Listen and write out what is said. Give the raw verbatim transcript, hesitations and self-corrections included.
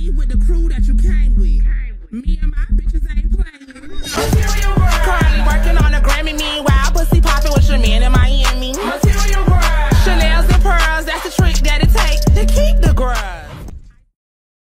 leave with the crew that you came with. Me and my bitches ain't